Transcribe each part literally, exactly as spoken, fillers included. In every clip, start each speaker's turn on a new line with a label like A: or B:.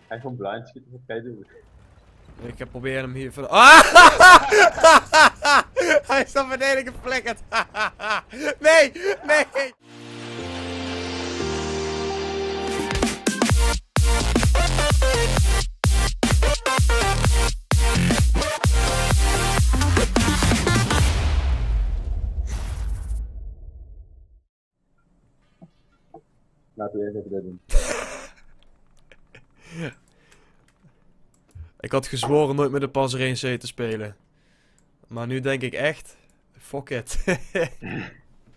A: Hij gewoon blind schieten, wat ga je doen?
B: Ik heb proberen hem hier van. Ah! Hij is naar beneden geflikkerd. Nee, nee.
A: Laten we eerst even dit doen.
B: Ik had gezworen nooit met de Panzer één C te spelen. Maar nu denk ik echt... Fuck it. Oké.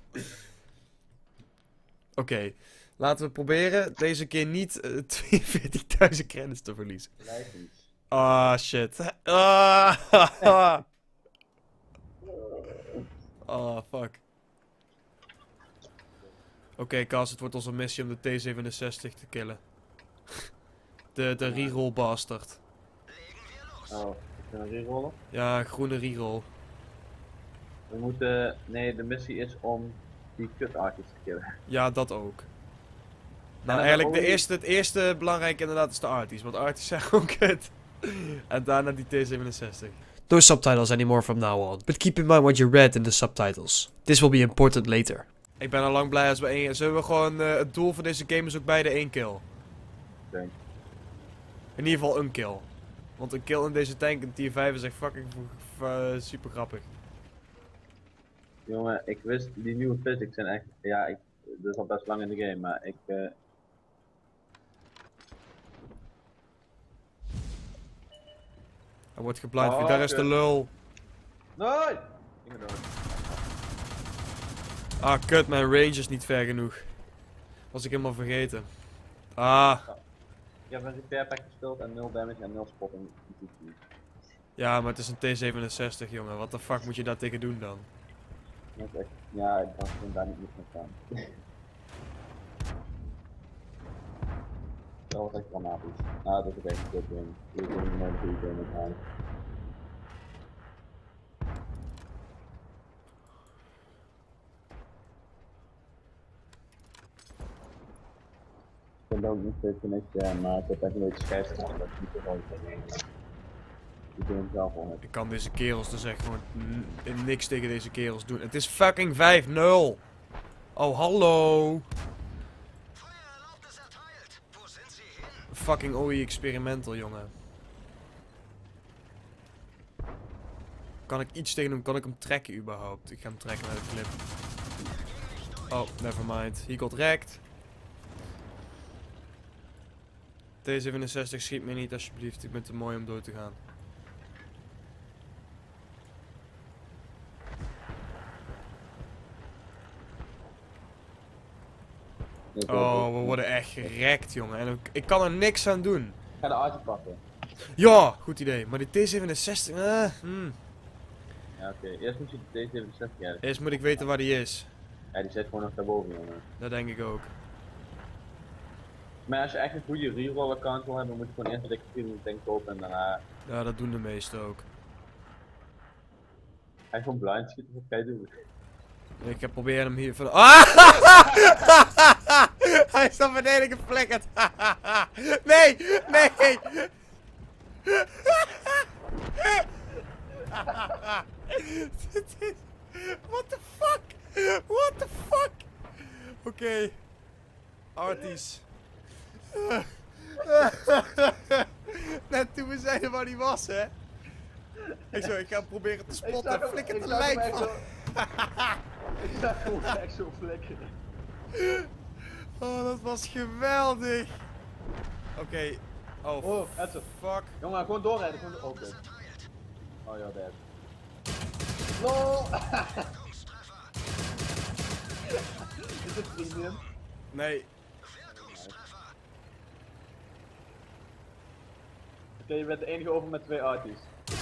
B: Okay. Laten we proberen deze keer niet uh, tweeënveertigduizend credits te verliezen. Ah, shit. Ah, oh, fuck. Oké, okay, Cas, het wordt onze missie om de T zevenenzestig te killen. De, de reroll bastard.
A: Oh, ik ga een rerollen?
B: Ja, groene reroll.
A: We moeten... Nee, de missie is om die kut-artjes te killen.
B: Ja, dat ook. Nou, eigenlijk de eerste, het eerste belangrijke inderdaad is de arties, want arties zijn gewoon kut. En daarna die T zevenenzestig. No subtitles anymore from now on, but keep in mind what you read in the subtitles. This will be important later. Ik ben al lang blij als we één... Zullen we gewoon... Uh, het doel van deze game is ook beide één kill.
A: Denk.
B: In ieder geval een kill. Want een kill in deze tank in tier vijf is echt fucking uh, super grappig.
A: Jongen, ik wist, die nieuwe physics zijn echt... Ja, ik, dat is al best lang in de game, maar ik... Uh...
B: Hij wordt geblind,
A: Oh,
B: daar is de lul.
A: Nee! Ik ben dood.
B: Ah, kut, mijn range is niet ver genoeg. Was ik helemaal vergeten. Ah.
A: Ik heb een repair pack gespeeld en nul damage en nul spotting.
B: Ja, maar het is een T zevenenzestig, jongen. Wat de fuck moet je daar tegen doen dan?
A: Dat is echt... Ja, ik kan gewoon daar niet meer van staan. Dat was echt dramatisch. Ah, dat is echt een good game. Dit is een hele goede game met mij. Ik vind ook nog steeds niks, ja, maar ik heb echt een beetje schijf gedaan dat ik niet te mooi ben. Ik doe hem zelf wel.
B: Ik kan deze kerels dus echt gewoon niks tegen deze kerels doen. Het is fucking vijf nul. Oh, hallo. Fucking O I experimental, jongen. Kan ik iets tegen hem? Kan ik hem trekken überhaupt? Ik ga hem trekken naar de clip. Oh, nevermind. He got wrecked. T zevenenzestig, schiet me niet alsjeblieft. Ik ben te mooi om dood te gaan. Oh, we worden echt gerekt, jongen. En ik, ik kan er niks aan doen.
A: Ik ga de artje pakken.
B: Ja, goed idee. Maar die T zevenenzestig... Uh, hmm.
A: Ja, oké. Okay. Eerst moet je de T zevenenzestig hebben.
B: Eerst moet ik weten waar die is.
A: Ja, die zit gewoon nog daarboven, jongen.
B: Dat denk ik ook.
A: Maar als je echt een goede reroll account wil hebben, moet je gewoon eerst een dikke premium tank kopen en daarna...
B: Ja, dat doen de meesten ook.
A: Hij gewoon blind schieten, wat ga je doen?
B: Ik heb proberen hem hier van... Ah! Hij is naar beneden geflikkerd. Nee, nee. What the fuck? What the fuck? Oké. Okay. Arties. Net toen we zeiden waar hij was, hè? Ik zo, ik ga hem proberen te spotten. Flikker te lijf van.
A: Ik zag gewoon echt zo flikkeren.
B: Oh, dat was geweldig. Oké. Okay. Oh,
A: oh
B: fuck.
A: Jongen, gewoon doorrijden. Gewoon door... Oké. Okay. Oh ja, bad. LOL! Is het premium?
B: Nee.
A: Oké, okay, je bent de enige over met twee arties.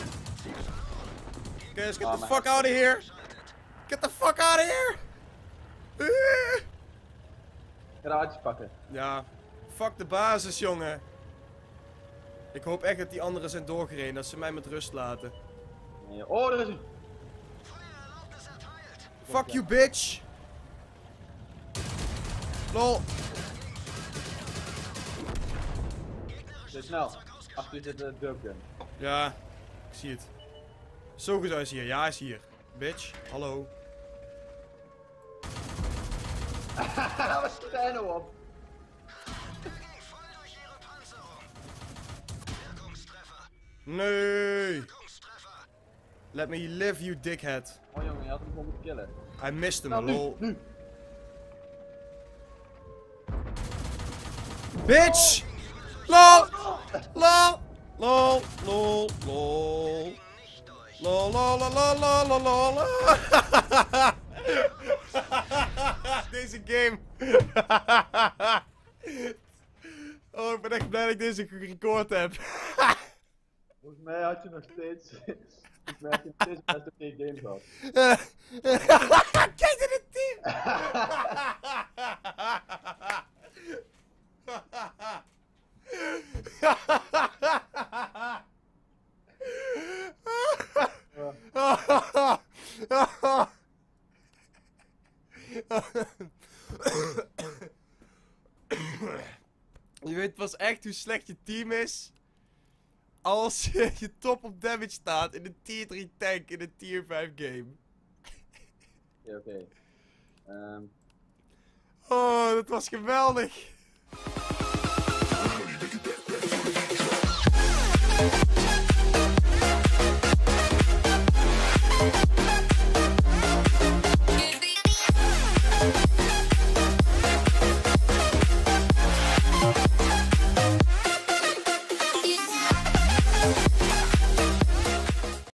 B: Guys, get oh, the fuck out of here! Get the fuck out of here!
A: Ik ga de artjes pakken.
B: Ja, fuck de basis, jongen. Ik hoop echt dat die anderen zijn doorgereden, dat ze mij met rust laten.
A: Nee, oh, daar is hij!
B: Fuck you, bitch! Lol!
A: Zit snel. Achter je zit de dubgun.
B: Ja, ik zie het. Zo goed is hier. Ja, hij is hier. Bitch, hallo.
A: Wat schiet hij nou op?
B: Nee! Let me live, you dickhead.
A: Oh jongen, je had hem gewoon moeten killen.
B: I missed him,
A: Nou, nu,
B: lol.
A: nu.
B: Bitch! Lol! Lol! Lol! Lol! Lol! Lol, lol, lol, lol, lol, lol, lol. Deze game. Oh, ik ben echt blij dat ik deze gerecord heb.
A: Volgens mij had je nog steeds... Volgens mij had je nog steeds best oké game gehad.
B: Kijk naar dit team! Je weet pas echt hoe slecht je team is als je, je top op damage staat in een tier drie tank in een tier vijf game.
A: Oké, oké. Ehm.
B: Oh, dat was geweldig.